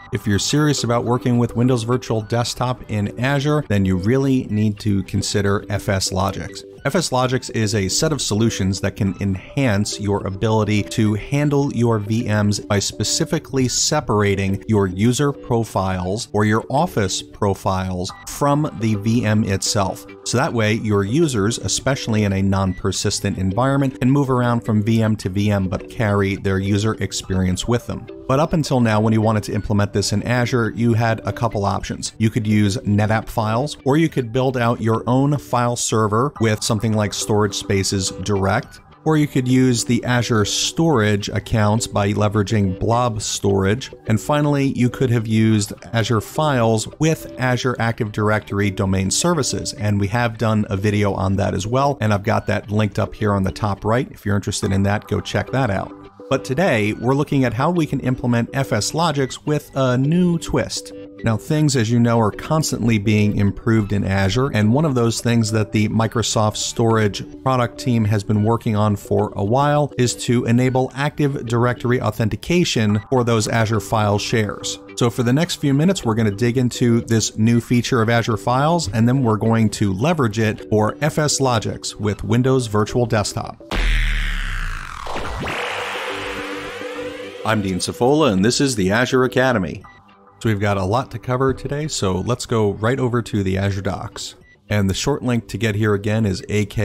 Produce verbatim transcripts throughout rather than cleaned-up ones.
If you're serious about working with Windows Virtual Desktop in Azure, then you really need to consider FSLogix. FSLogix is a set of solutions that can enhance your ability to handle your V Ms by specifically separating your user profiles or your office profiles from the V M itself. So that way your users, especially in a non-persistent environment, can move around from V M to V M but carry their user experience with them. But up until now, when you wanted to implement this in Azure, you had a couple options. You could use NetApp files, or you could build out your own file server with something like Storage Spaces Direct, or you could use the Azure storage accounts by leveraging blob storage. And finally, you could have used Azure Files with Azure Active Directory domain services. And we have done a video on that as well. And I've got that linked up here on the top right. If you're interested in that, go check that out. But today, we're looking at how we can implement FSLogix with a new twist. Now, things, as you know, are constantly being improved in Azure, and one of those things that the Microsoft Storage product team has been working on for a while is to enable Active Directory authentication for those Azure Files shares. So for the next few minutes, we're going to dig into this new feature of Azure Files, and then we're going to leverage it for FSLogix with Windows Virtual Desktop. I'm Dean Cifola, and this is the Azure Academy. So we've got a lot to cover today, so let's go right over to the Azure Docs. And the short link to get here again is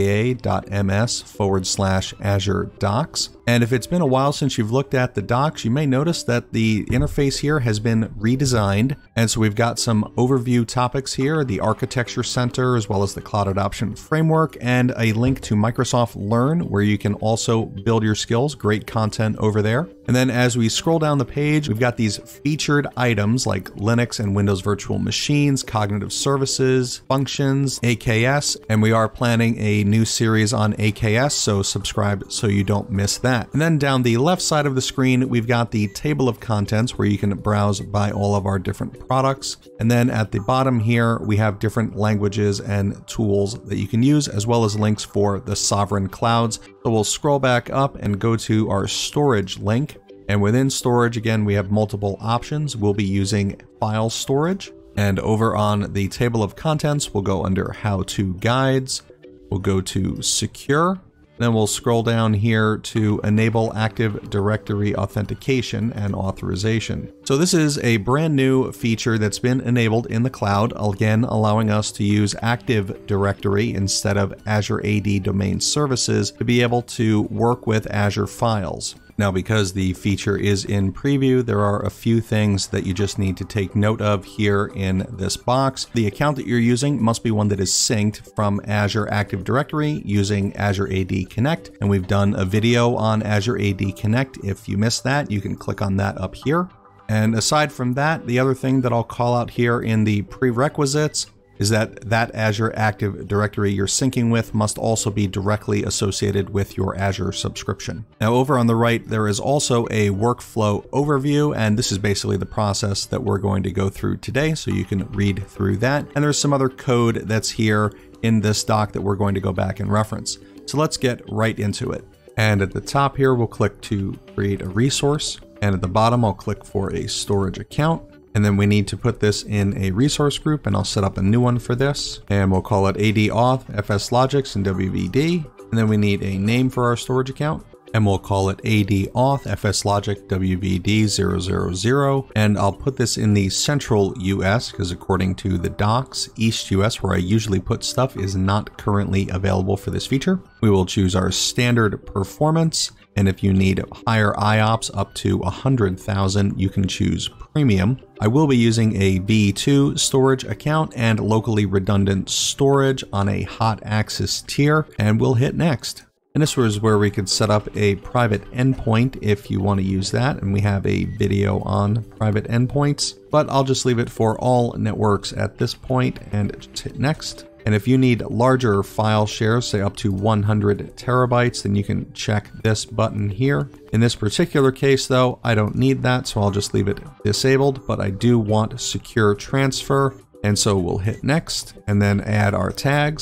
aka.ms forward slash Azure Docs. And if it's been a while since you've looked at the docs, you may notice that the interface here has been redesigned. And so we've got some overview topics here, the Architecture Center, as well as the Cloud Adoption Framework, and a link to Microsoft Learn, where you can also build your skills. Great content over there. And then as we scroll down the page, we've got these featured items like Linux and Windows Virtual Machines, Cognitive Services, Functions, A K S, and we are planning a new series on A K S, so subscribe so you don't miss that. And then down the left side of the screen, we've got the table of contents where you can browse by all of our different products. And then at the bottom here, we have different languages and tools that you can use, as well as links for the sovereign clouds. So we'll scroll back up and go to our storage link. And within storage, again, we have multiple options. We'll be using file storage. And over on the table of contents, we'll go under how-to guides. We'll go to secure. Then we'll scroll down here to enable Active Directory authentication and authorization. So this is a brand new feature that's been enabled in the cloud, again, allowing us to use Active Directory instead of Azure A D Domain Services to be able to work with Azure Files. Now, because the feature is in preview, there are a few things that you just need to take note of here in this box. The account that you're using must be one that is synced from Azure Active Directory using Azure A D Connect. And we've done a video on Azure A D Connect. If you missed that, you can click on that up here. And aside from that, the other thing that I'll call out here in the prerequisites is that that Azure Active Directory you're syncing with must also be directly associated with your Azure subscription. Now, over on the right, there is also a workflow overview, and this is basically the process that we're going to go through today, so you can read through that. And there's some other code that's here in this doc that we're going to go back and reference. So let's get right into it. And at the top here, we'll click to create a resource. And at the bottom, I'll click for a storage account. And then we need to put this in a resource group, and I'll set up a new one for this. And we'll call it A D Auth, FSLogix, and W V D. And then we need a name for our storage account. And we'll call it A D Auth, FSLogix, W V D zero zero zero. And I'll put this in the central U S because according to the docs, East U S, where I usually put stuff, is not currently available for this feature. We will choose our standard performance. And if you need higher I O P S up to one hundred thousand, you can choose premium. I will be using a V two storage account and locally redundant storage on a hot access tier, and we'll hit next. And this was where we could set up a private endpoint if you want to use that. And we have a video on private endpoints, but I'll just leave it for all networks at this point and just hit next. And if you need larger file shares, say up to one hundred terabytes, then you can check this button here. In this particular case though, I don't need that, so I'll just leave it disabled, but I do want secure transfer. And so we'll hit next and then add our tags.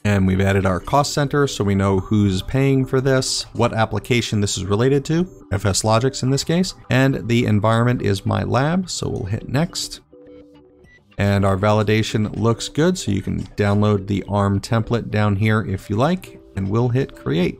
And we've added our cost center so we know who's paying for this, what application this is related to, FSLogix in this case, and the environment is my lab, so we'll hit next. And our validation looks good, so you can download the A R M template down here if you like, and we'll hit create.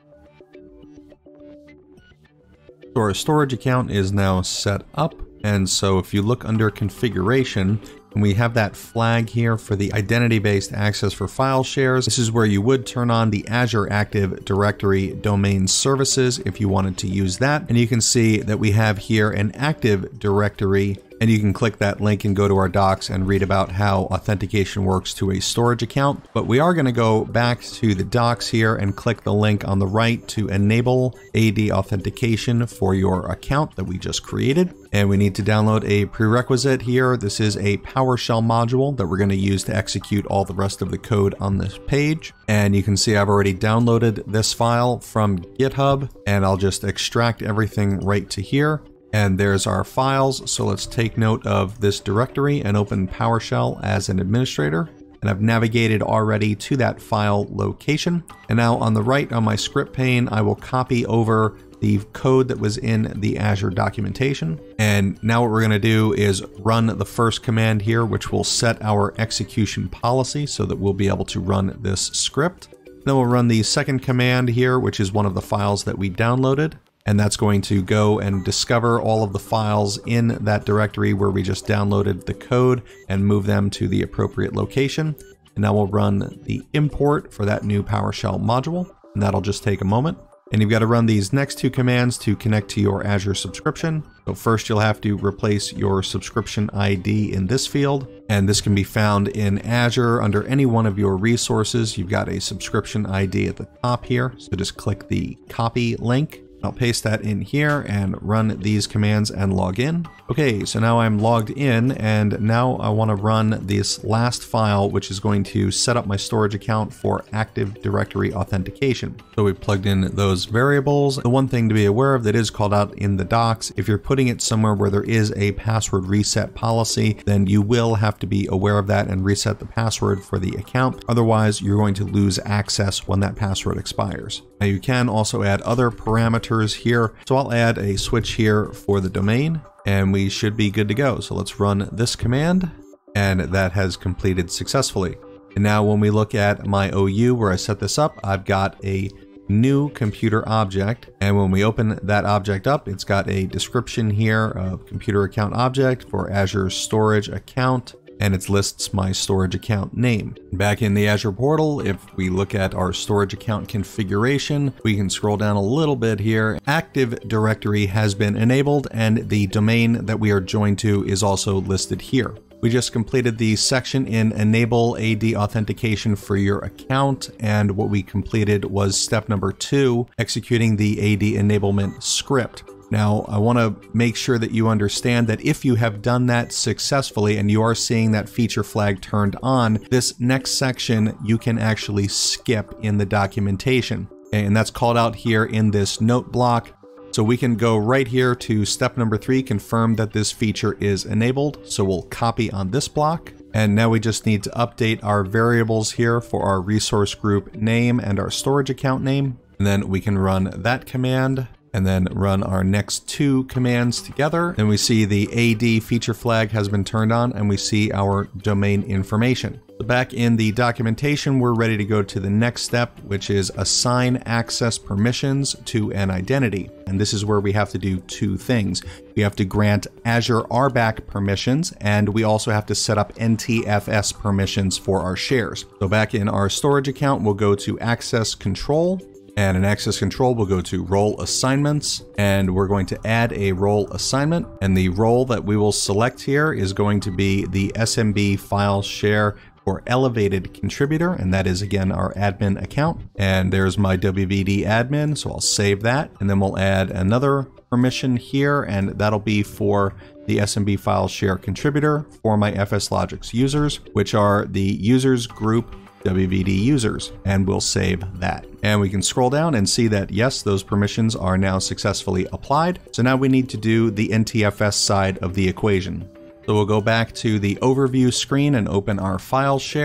So our storage account is now set up, and so if you look under configuration, and we have that flag here for the identity-based access for file shares. This is where you would turn on the Azure Active Directory domain services if you wanted to use that. And you can see that we have here an Active Directory, and you can click that link and go to our docs and read about how authentication works to a storage account. But we are going to go back to the docs here and click the link on the right to enable A D authentication for your account that we just created. And we need to download a prerequisite here. This is a PowerShell module that we're going to use to execute all the rest of the code on this page. And you can see I've already downloaded this file from GitHub, and I'll just extract everything right to here. And there's our files. So let's take note of this directory and open PowerShell as an administrator. And I've navigated already to that file location. And now on the right on my script pane, I will copy over the code that was in the Azure documentation. And now what we're going to do is run the first command here, which will set our execution policy so that we'll be able to run this script. Then we'll run the second command here, which is one of the files that we downloaded. And that's going to go and discover all of the files in that directory where we just downloaded the code and move them to the appropriate location. And now we'll run the import for that new PowerShell module, and that'll just take a moment. And you've got to run these next two commands to connect to your Azure subscription. So first you'll have to replace your subscription I D in this field. And this can be found in Azure under any one of your resources. You've got a subscription I D at the top here. So just click the copy link. I'll paste that in here and run these commands and log in. Okay, so now I'm logged in, and now I want to run this last file, which is going to set up my storage account for Active Directory authentication. So we plugged in those variables. The one thing to be aware of that is called out in the docs, if you're putting it somewhere where there is a password reset policy, then you will have to be aware of that and reset the password for the account. Otherwise, you're going to lose access when that password expires. Now you can also add other parameters here. So I'll add a switch here for the domain, and we should be good to go. So let's run this command, and that has completed successfully. And now when we look at my O U where I set this up, I've got a new computer object. And when we open that object up, it's got a description here of computer account object for Azure storage account, and it lists my storage account name. Back in the Azure portal, if we look at our storage account configuration, we can scroll down a little bit here. Active Directory has been enabled, and the domain that we are joined to is also listed here. We just completed the section in Enable A D Authentication for your account, and what we completed was step number two, executing the A D enablement script. Now, I want to make sure that you understand that if you have done that successfully and you are seeing that feature flag turned on, this next section you can actually skip in the documentation. And that's called out here in this note block. So we can go right here to step number three, confirm that this feature is enabled. So we'll copy on this block. And now we just need to update our variables here for our resource group name and our storage account name. And then we can run that command, and then run our next two commands together. Then we see the A D feature flag has been turned on, and we see our domain information. So back in the documentation, we're ready to go to the next step, which is assign access permissions to an identity. And this is where we have to do two things. We have to grant Azure R B A C permissions, and we also have to set up N T F S permissions for our shares. So back in our storage account, we'll go to access control. And in access control, we'll go to role assignments, and we're going to add a role assignment. And the role that we will select here is going to be the S M B file share for elevated contributor. And that is again, our admin account. And there's my W V D admin. So I'll save that. And then we'll add another permission here, and that'll be for the S M B file share contributor for my FSLogix users, which are the users group W V D users, and we'll save that. And we can scroll down and see that yes, those permissions are now successfully applied. So now we need to do the N T F S side of the equation. So we'll go back to the overview screen and open our file share.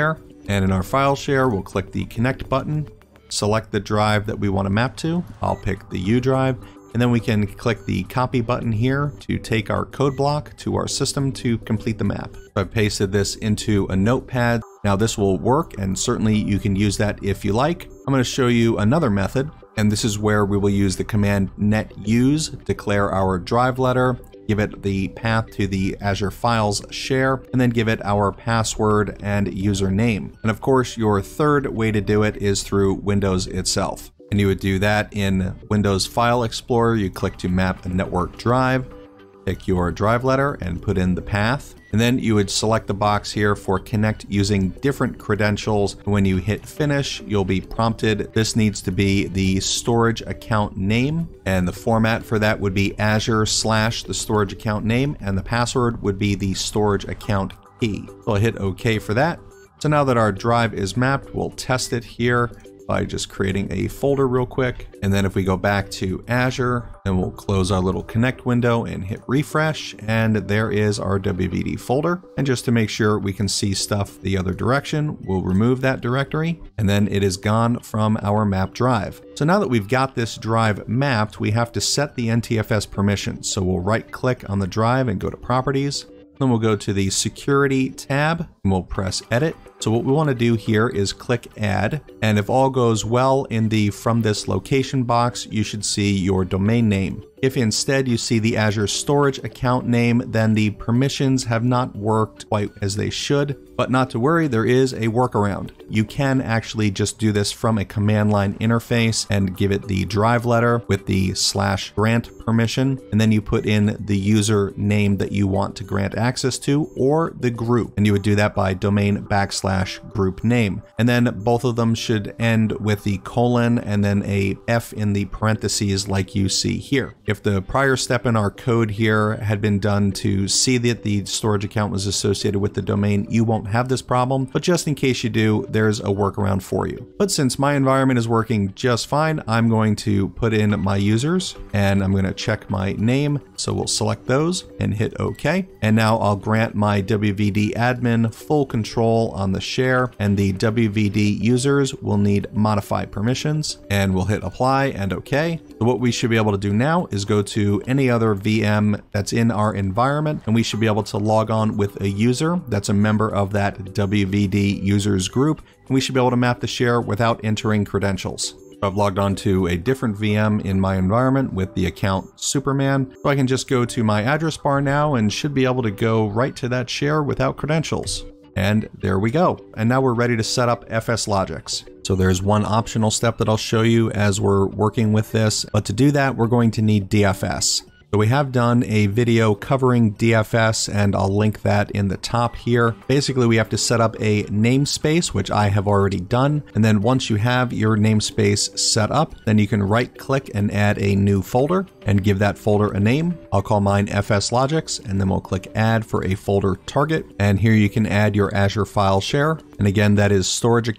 And in our file share, we'll click the connect button, select the drive that we want to map to. I'll pick the U drive, and then we can click the copy button here to take our code block to our system to complete the map. So I've pasted this into a notepad. Now this will work, and certainly you can use that if you like. I'm going to show you another method, and this is where we will use the command net use, declare our drive letter, give it the path to the Azure Files share, and then give it our password and username. And of course, your third way to do it is through Windows itself. And you would do that in Windows File Explorer. You click to map a network drive, pick your drive letter and put in the path. And then you would select the box here for connect using different credentials. When you hit finish, you'll be prompted. This needs to be the storage account name, and the format for that would be Azure slash the storage account name, and the password would be the storage account key. So I'll hit OK for that. So now that our drive is mapped, we'll test it here by just creating a folder real quick. And then if we go back to Azure, then we'll close our little connect window and hit refresh. And there is our W V D folder. And just to make sure we can see stuff the other direction, we'll remove that directory, and then it is gone from our map drive. So now that we've got this drive mapped, we have to set the N T F S permissions. So we'll right click on the drive and go to properties. Then we'll go to the security tab and we'll press edit. So what we want to do here is click add. And if all goes well in the from this location box, you should see your domain name. If instead you see the Azure storage account name, then the permissions have not worked quite as they should. But not to worry, there is a workaround. You can actually just do this from a command line interface and give it the drive letter with the slash grant permission. And then you put in the user name that you want to grant access to, or the group. And you would do that by domain backslash group name. And then both of them should end with the colon and then a F in the parentheses like you see here. If the prior step in our code here had been done to see that the storage account was associated with the domain, you won't have this problem, but just in case you do, there's a workaround for you. But since my environment is working just fine, I'm going to put in my users and I'm going to check my name. So we'll select those and hit OK. And now I'll grant my W V D admin full control on the share, and the W V D users will need modify permissions, and we'll hit apply and OK. So what we should be able to do now is go to any other V M that's in our environment, and we should be able to log on with a user that's a member of that W V D users group, and we should be able to map the share without entering credentials. So I've logged on to a different V M in my environment with the account Superman, so I can just go to my address bar now and should be able to go right to that share without credentials. And there we go. And now we're ready to set up FSLogix. So there's one optional step that I'll show you as we're working with this, but to do that, we're going to need D F S. So we have done a video covering D F S, and I'll link that in the top here. Basically, we have to set up a namespace, which I have already done. And then once you have your namespace set up, then you can right click and add a new folder and give that folder a name. I'll call mine FSLogix, and then we'll click add for a folder target. And here you can add your Azure file share. And again, that is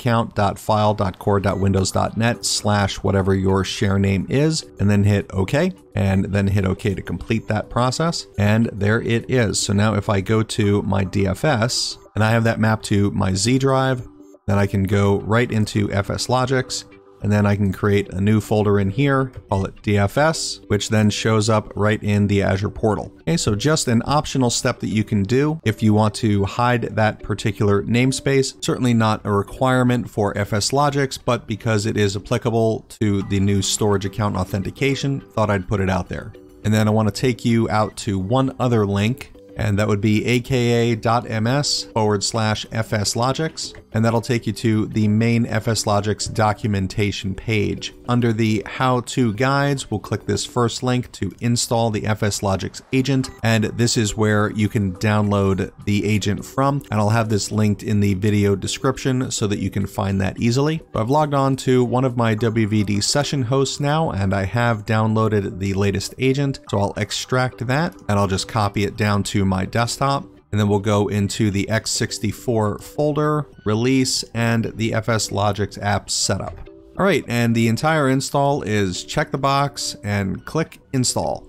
storageaccount.file.core.windows.net slash whatever your share name is, and then hit OK, and then hit OK to complete that process. And there it is. So now if I go to my D F S and I have that mapped to my Z drive, then I can go right into FSLogix, and then I can create a new folder in here, call it D F S, which then shows up right in the Azure portal. Okay, so just an optional step that you can do if you want to hide that particular namespace. Certainly not a requirement for FSLogix, but because it is applicable to the new storage account authentication, thought I'd put it out there. And then I want to take you out to one other link, and that would be aka.ms forward slash FSLogix. And that'll take you to the main FSLogix documentation page. Under the how-to guides, we'll click this first link to install the FSLogix agent. And this is where you can download the agent from. And I'll have this linked in the video description so that you can find that easily. So I've logged on to one of my W V D session hosts now, and I have downloaded the latest agent. So I'll extract that and I'll just copy it down to my desktop. And then we'll go into the x sixty-four folder, release, and the FSLogix app setup. All right, and the entire install is check the box and click install.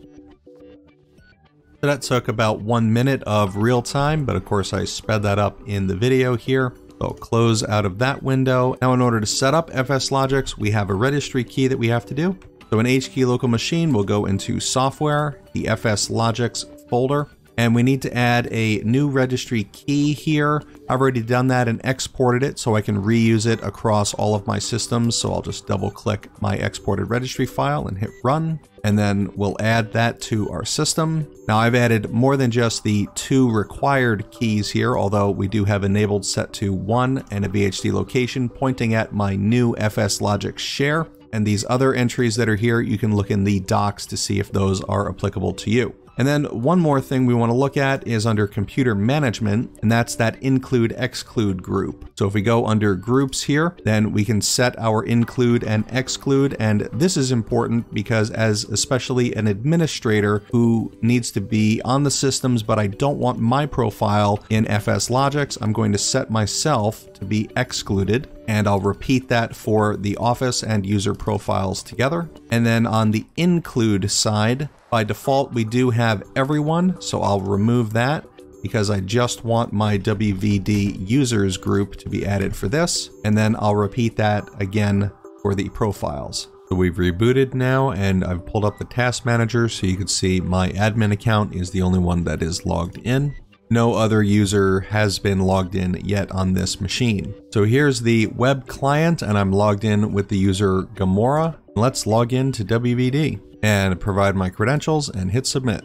So that took about one minute of real time, but of course I sped that up in the video here. So I'll close out of that window. Now in order to set up FSLogix, we have a registry key that we have to do. So in H key local machine, we'll go into software, the FSLogix folder, and we need to add a new registry key here. I've already done that and exported it so I can reuse it across all of my systems. So I'll just double click my exported registry file and hit run. And then we'll add that to our system. Now I've added more than just the two required keys here, although we do have enabled set to one and a V H D location pointing at my new FSLogix share. And these other entries that are here, you can look in the docs to see if those are applicable to you. And then one more thing we want to look at is under computer management, and that's that include exclude group. So if we go under groups here, then we can set our include and exclude. And this is important because as especially an administrator who needs to be on the systems, but I don't want my profile in FSLogix, I'm going to set myself to be excluded. And I'll repeat that for the office and user profiles together. And then on the include side, by default, we do have everyone. So I'll remove that because I just want my W V D users group to be added for this. And then I'll repeat that again for the profiles. So we've rebooted now and I've pulled up the task manager so you can see my admin account is the only one that is logged in. No other user has been logged in yet on this machine. So here's the web client and I'm logged in with the user Gamora. Let's log in to W V D and provide my credentials and hit submit.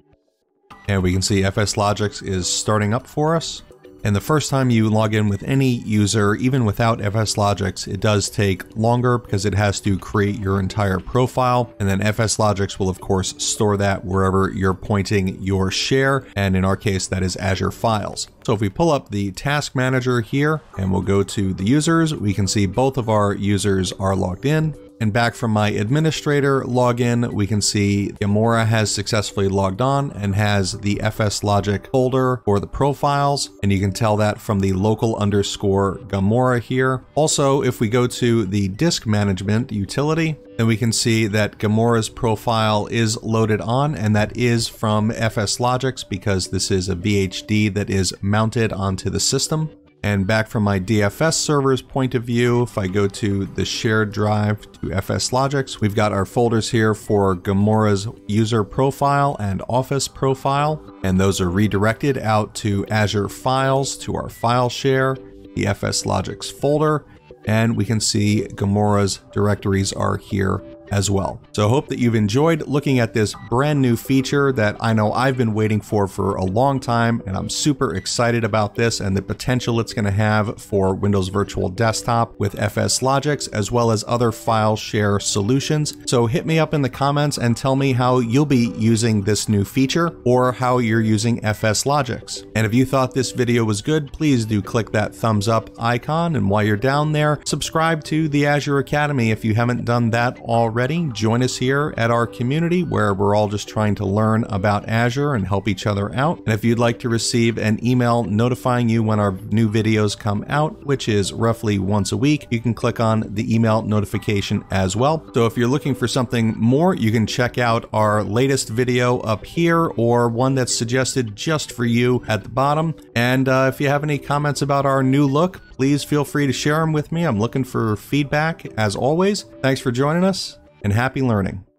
And we can see FSLogix is starting up for us. And the first time you log in with any user, even without FSLogix, it does take longer because it has to create your entire profile. And then FSLogix will of course store that wherever you're pointing your share. And in our case, that is Azure Files. So if we pull up the task manager here and we'll go to the users, we can see both of our users are logged in. And back from my administrator login, we can see Gamora has successfully logged on and has the FSLogix folder for the profiles. And you can tell that from the local underscore Gamora here. Also, if we go to the disk management utility, then we can see that Gamora's profile is loaded on, and that is from FSLogix because this is a V H D that is mounted onto the system. And back from my D F S server's point of view, if I go to the shared drive to FSLogix, we've got our folders here for Gamora's user profile and office profile. And those are redirected out to Azure Files, to our file share, the FSLogix folder, and we can see Gamora's directories are here as well. So I hope that you've enjoyed looking at this brand new feature that I know I've been waiting for for a long time, and I'm super excited about this and the potential it's going to have for Windows Virtual Desktop with FSLogix as well as other file share solutions. So hit me up in the comments and tell me how you'll be using this new feature or how you're using FSLogix. And if you thought this video was good, please do click that thumbs up icon, and while you're down there, subscribe to the Azure Academy if you haven't done that already. Join us here at our community where we're all just trying to learn about Azure and help each other out. And if you'd like to receive an email notifying you when our new videos come out, which is roughly once a week, you can click on the email notification as well. So if you're looking for something more, you can check out our latest video up here or one that's suggested just for you at the bottom. And uh, if you have any comments about our new look, please feel free to share them with me. I'm looking for feedback as always. Thanks for joining us, and happy learning.